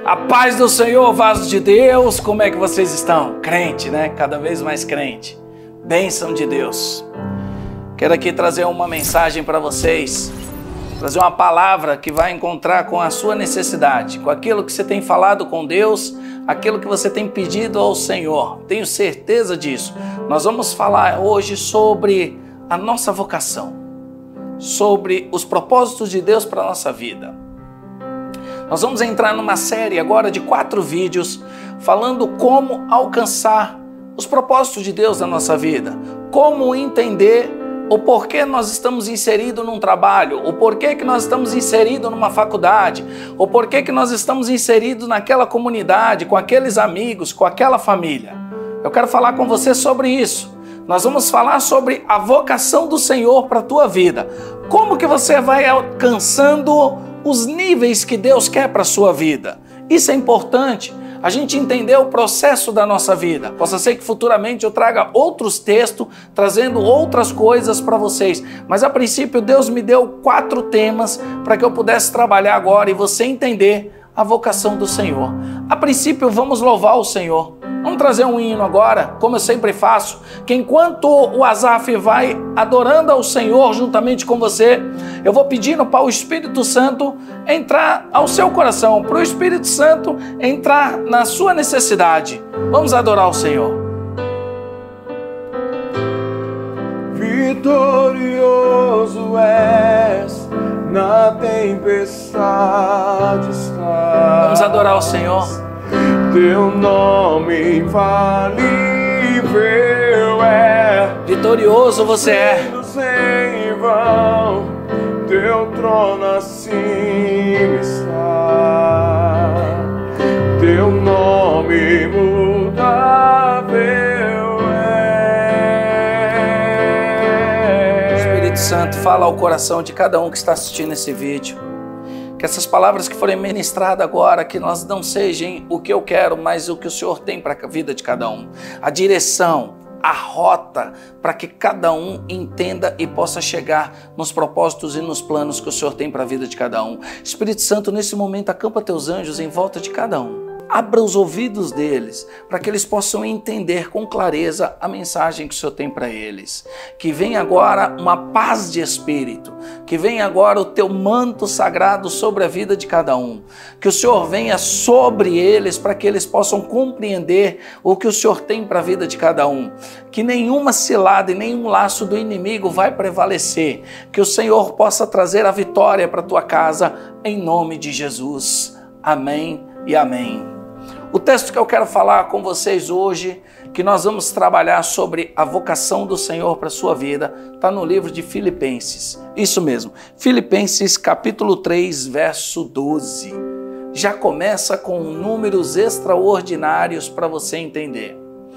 A paz do Senhor, vasos de Deus, como é que vocês estão? Crente, né? Cada vez mais crente. Bênção de Deus. Quero aqui trazer uma mensagem para vocês, trazer uma palavra que vai encontrar com a sua necessidade, com aquilo que você tem falado com Deus, aquilo que você tem pedido ao Senhor. Tenho certeza disso. Nós vamos falar hoje sobre a nossa vocação, sobre os propósitos de Deus para a nossa vida. Nós vamos entrar numa série agora de 4 vídeos falando como alcançar os propósitos de Deus na nossa vida, como entender o porquê nós estamos inseridos num trabalho, o porquê que nós estamos inseridos numa faculdade, o porquê que nós estamos inseridos naquela comunidade, com aqueles amigos, com aquela família. Eu quero falar com você sobre isso. Nós vamos falar sobre a vocação do Senhor para a tua vida. Como que você vai alcançando os níveis que Deus quer para a sua vida. Isso é importante, a gente entender o processo da nossa vida. Possa ser que futuramente eu traga outros textos, trazendo outras coisas para vocês. Mas a princípio Deus me deu 4 temas para que eu pudesse trabalhar agora e você entender a vocação do Senhor. A princípio vamos louvar o Senhor. Vamos trazer um hino agora, como eu sempre faço, que enquanto o Asaf vai adorando ao Senhor juntamente com você, eu vou pedindo para o Espírito Santo entrar ao seu coração, para o Espírito Santo entrar na sua necessidade. Vamos adorar o Senhor. Vitorioso és, na tempestade estás. Vamos adorar o Senhor. Teu nome infalível é. Vitorioso você é. Em vão, teu trono acima está. Teu nome imutável é. Espírito Santo, fala ao coração de cada um que está assistindo esse vídeo. Que essas palavras que forem ministradas agora, que nós não sejam o que eu quero, mas o que o Senhor tem para a vida de cada um. A direção, a rota, para que cada um entenda e possa chegar nos propósitos e nos planos que o Senhor tem para a vida de cada um. Espírito Santo, nesse momento, acampa teus anjos em volta de cada um. Abra os ouvidos deles, para que eles possam entender com clareza a mensagem que o Senhor tem para eles. Que venha agora uma paz de espírito, que venha agora o teu manto sagrado sobre a vida de cada um. Que o Senhor venha sobre eles, para que eles possam compreender o que o Senhor tem para a vida de cada um. Que nenhuma cilada e nenhum laço do inimigo vai prevalecer. Que o Senhor possa trazer a vitória para a tua casa, em nome de Jesus. Amém e amém. O texto que eu quero falar com vocês hoje, que nós vamos trabalhar sobre a vocação do Senhor para a sua vida, está no livro de Filipenses. Isso mesmo, Filipenses capítulo 3, verso 12. Já começa com números extraordinários para você entender.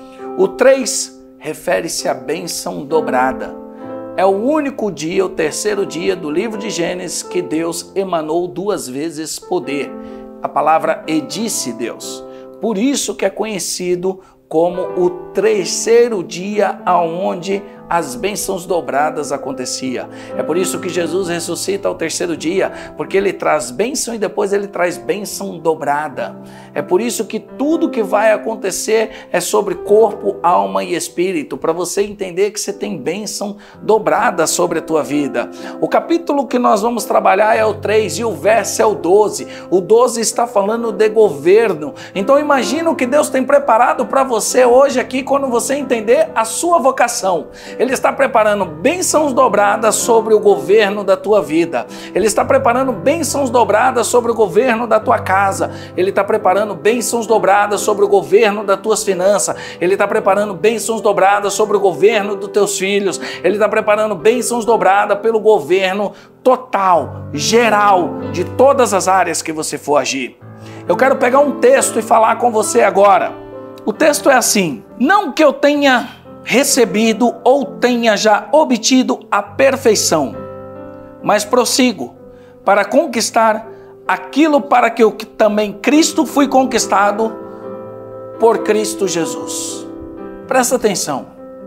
O 3 refere-se à bênção dobrada. É o único dia, o terceiro dia do livro de Gênesis, que Deus emanou 2 vezes poder. A palavra disse Deus. Por isso que é conhecido como o terceiro dia aonde as bênçãos dobradas acontecia. É por isso que Jesus ressuscita ao terceiro dia, porque ele traz bênção e depois ele traz bênção dobrada. É por isso que tudo que vai acontecer é sobre corpo, alma e espírito, para você entender que você tem bênção dobrada sobre a tua vida. O capítulo que nós vamos trabalhar é o 3 e o verso é o 12. O 12 está falando de governo. Então imagina o que Deus tem preparado para você hoje aqui quando você entender a sua vocação. Ele está preparando bênçãos dobradas sobre o governo da tua vida. Ele está preparando bênçãos dobradas sobre o governo da tua casa. Ele está preparando bênçãos dobradas sobre o governo das tuas finanças. Ele está preparando bênçãos dobradas sobre o governo dos teus filhos. Ele está preparando bênçãos dobradas pelo governo total, geral, de todas as áreas que você for agir. Eu quero pegar um texto e falar com você agora. O texto é assim: não que eu tenha recebido ou tenha já obtido a perfeição, mas prossigo para conquistar aquilo para que eu também Cristo fui conquistado por Cristo Jesus. Presta atenção.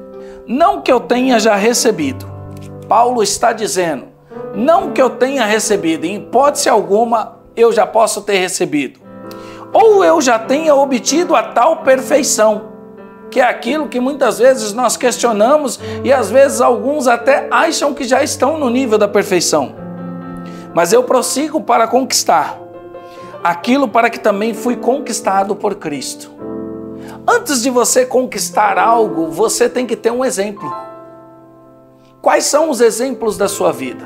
Não que eu tenha já recebido. Paulo está dizendo, não que eu tenha recebido, em hipótese alguma eu já posso ter recebido. ou eu já tenha obtido a tal perfeição, que é aquilo que muitas vezes nós questionamos e às vezes alguns até acham que já estão no nível da perfeição. Mas eu prossigo para conquistar aquilo para que também fui conquistado por Cristo. Antes de você conquistar algo, você tem que ter um exemplo. Quais são os exemplos da sua vida?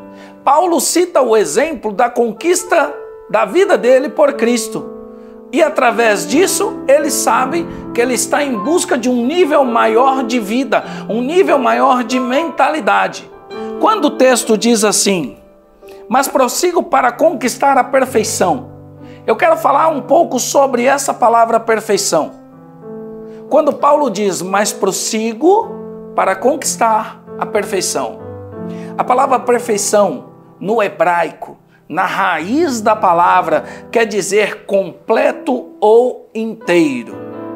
Paulo cita o exemplo da conquista da vida dele por Cristo. E através disso, ele sabe que ele está em busca de um nível maior de vida, um nível maior de mentalidade. Quando o texto diz assim, mas prossigo para conquistar a perfeição, eu quero falar um pouco sobre essa palavra perfeição. Quando Paulo diz, mas prossigo para conquistar a perfeição. A palavra perfeição, no hebraico, na raiz da palavra, quer dizer completo ou inteiro.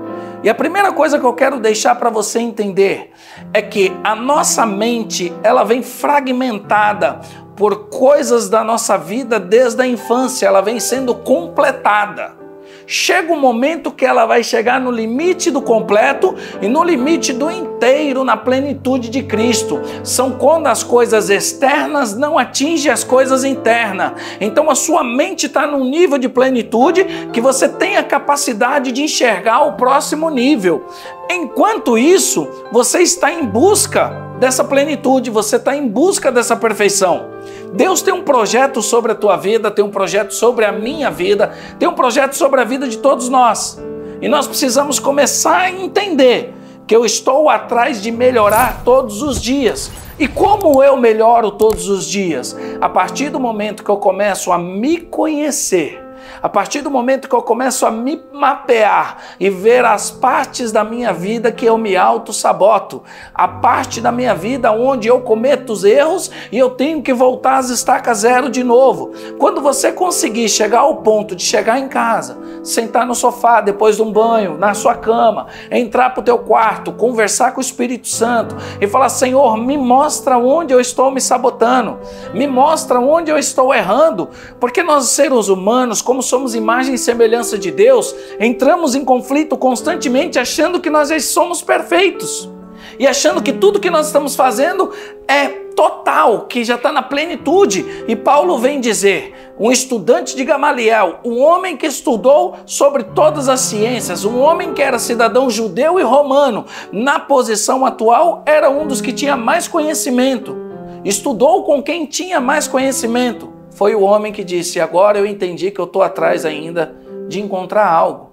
E a primeira coisa que eu quero deixar para você entender é que a nossa mente, ela vem fragmentada por coisas da nossa vida desde a infância, ela vem sendo completada. Chega um momento que ela vai chegar no limite do completo e no limite do inteiro, na plenitude de Cristo. São quando as coisas externas não atingem as coisas internas. Então a sua mente está num nível de plenitude que você tem a capacidade de enxergar o próximo nível. Enquanto isso, você está em busca dessa plenitude, você está em busca dessa perfeição. Deus tem um projeto sobre a tua vida, tem um projeto sobre a minha vida, tem um projeto sobre a vida de todos nós. E nós precisamos começar a entender que eu estou atrás de melhorar todos os dias. E como eu melhoro todos os dias? A partir do momento que eu começo a me conhecer, a partir do momento que eu começo a me mapear e ver as partes da minha vida que eu me auto-saboto, a parte da minha vida onde eu cometo os erros e eu tenho que voltar às estacas zero de novo. Quando você conseguir chegar ao ponto de chegar em casa, sentar no sofá depois de um banho, na sua cama, entrar para o teu quarto, conversar com o Espírito Santo e falar, Senhor, me mostra onde eu estou me sabotando, me mostra onde eu estou errando, porque nós seres humanos, como somos imagem e semelhança de Deus, entramos em conflito constantemente achando que nós já somos perfeitos e achando que tudo que nós estamos fazendo é total, que já está na plenitude. E Paulo vem dizer, um estudante de Gamaliel, um homem que estudou sobre todas as ciências, um homem que era cidadão judeu e romano, na posição atual era um dos que tinha mais conhecimento, estudou com quem tinha mais conhecimento. Foi o homem que disse, agora eu entendi que eu estou atrás ainda de encontrar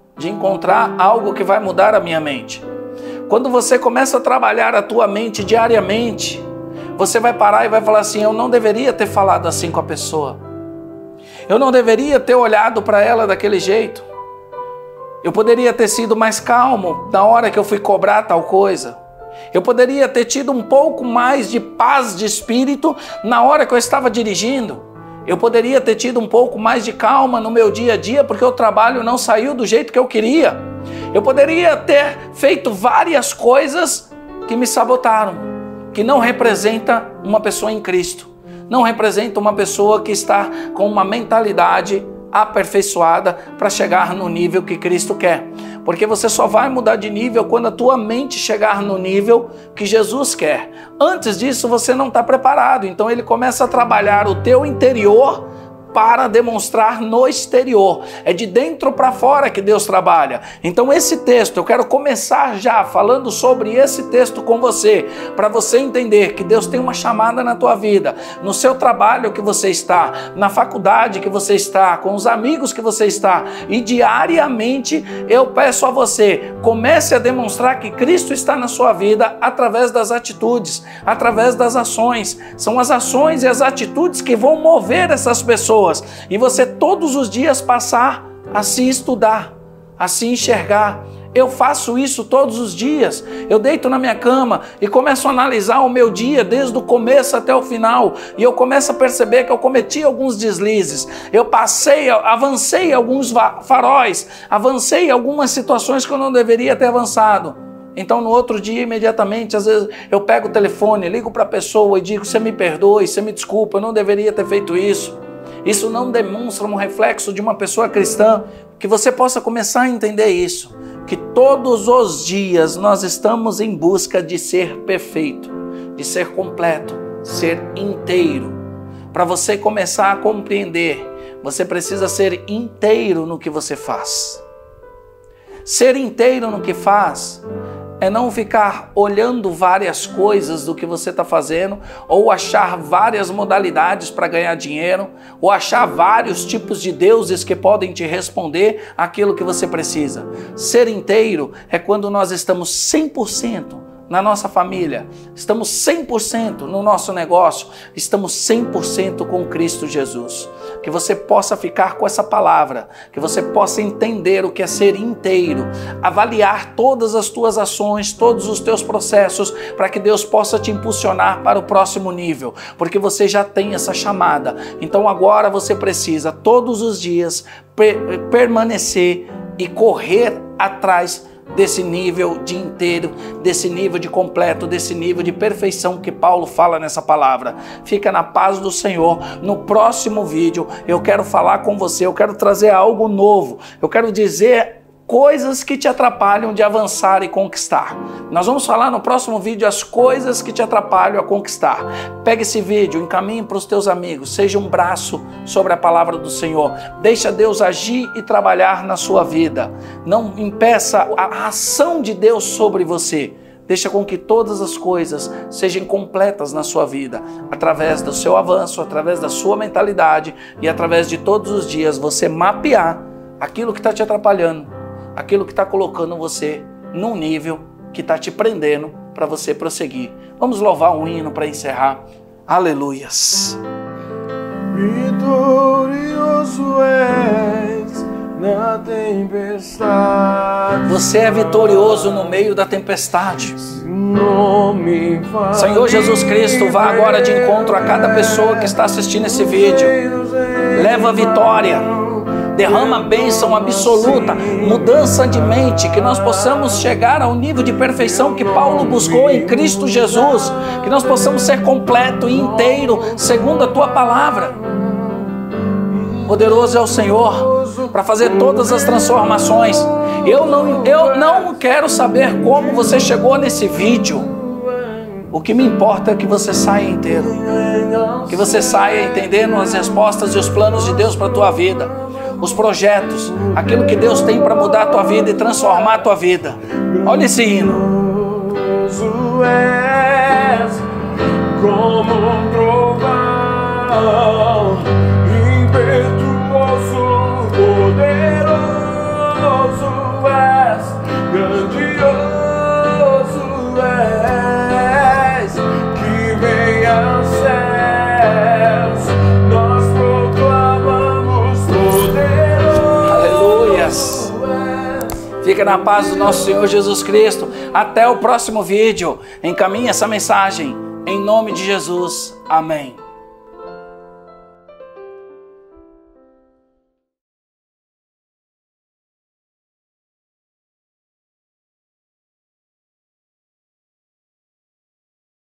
algo que vai mudar a minha mente. Quando você começa a trabalhar a tua mente diariamente, você vai parar e vai falar assim, eu não deveria ter falado assim com a pessoa. Eu não deveria ter olhado para ela daquele jeito. Eu poderia ter sido mais calmo na hora que eu fui cobrar tal coisa. Eu poderia ter tido um pouco mais de paz de espírito na hora que eu estava dirigindo. Eu poderia ter tido um pouco mais de calma no meu dia a dia porque o trabalho não saiu do jeito que eu queria. Eu poderia ter feito várias coisas que me sabotaram, que não representa uma pessoa em Cristo, não representa uma pessoa que está com uma mentalidade aperfeiçoada para chegar no nível que Cristo quer. Porque você só vai mudar de nível quando a tua mente chegar no nível que Jesus quer. Antes disso você não está preparado, então ele começa a trabalhar o teu interior para demonstrar no exterior. É de dentro para fora que Deus trabalha. Então esse texto, eu quero começar já falando sobre esse texto com você, para você entender que Deus tem uma chamada na tua vida, no seu trabalho que você está, na faculdade que você está, com os amigos que você está, e diariamente eu peço a você, comece a demonstrar que Cristo está na sua vida através das atitudes, através das ações. São as ações e as atitudes que vão mover essas pessoas. E você todos os dias passar a se estudar, a se enxergar. Eu faço isso todos os dias. Eu deito na minha cama e começo a analisar o meu dia desde o começo até o final. E eu começo a perceber que eu cometi alguns deslizes. Eu avancei alguns faróis, avancei algumas situações que eu não deveria ter avançado. Então no outro dia, imediatamente, às vezes eu pego o telefone, ligo para a pessoa e digo, você me perdoe, você me desculpa, eu não deveria ter feito isso. Isso não demonstra um reflexo de uma pessoa cristã. que você possa começar a entender isso, que todos os dias nós estamos em busca de ser perfeito, de ser completo, ser inteiro. Para você começar a compreender, você precisa ser inteiro no que você faz. Ser inteiro no que faz é não ficar olhando várias coisas do que você está fazendo, ou achar várias modalidades para ganhar dinheiro, ou achar vários tipos de deuses que podem te responder aquilo que você precisa. Ser inteiro é quando nós estamos 100% na nossa família, estamos 100% no nosso negócio, estamos 100% com Cristo Jesus. Que você possa ficar com essa palavra, que você possa entender o que é ser inteiro, avaliar todas as tuas ações, todos os teus processos, para que Deus possa te impulsionar para o próximo nível, porque você já tem essa chamada. Então agora você precisa todos os dias permanecer e correr atrás desse nível de inteiro, desse nível de completo, desse nível de perfeição que Paulo fala nessa palavra. Fica na paz do Senhor. No próximo vídeo eu quero falar com você, eu quero trazer algo novo, eu quero dizer coisas que te atrapalham de avançar e conquistar. Nós vamos falar no próximo vídeo as coisas que te atrapalham a conquistar. Pega esse vídeo, encaminhe para os teus amigos, seja um braço sobre a palavra do Senhor. Deixa Deus agir e trabalhar na sua vida. Não impeça a ação de Deus sobre você. Deixa com que todas as coisas sejam completas na sua vida, através do seu avanço, através da sua mentalidade e através de todos os dias você mapear aquilo que está te atrapalhando, aquilo que está colocando você num nível que está te prendendo para você prosseguir. Vamos louvar um hino para encerrar. Aleluias. Vitorioso és na tempestade. Você é vitorioso no meio da tempestade. Senhor Jesus Cristo, vá agora de encontro a cada pessoa que está assistindo esse vídeo. Leva a vitória. Derrama a bênção absoluta, mudança de mente, que nós possamos chegar ao nível de perfeição que Paulo buscou em Cristo Jesus, que nós possamos ser completo e inteiro, segundo a Tua palavra. Poderoso é o Senhor para fazer todas as transformações. Eu não quero saber como você chegou nesse vídeo. O que me importa é que você saia inteiro, que você saia entendendo as respostas e os planos de Deus para a tua vida, os projetos, aquilo que Deus tem para mudar a tua vida e transformar a tua vida. Olha esse hino. És como um trovão, impetuoso, poderoso és, grandioso és, que vem aos céus, nós proclamamos poderoso. Aleluias. Fica na paz do nosso Senhor Jesus Cristo. Até o próximo vídeo. Encaminhe essa mensagem. Em nome de Jesus. Amém.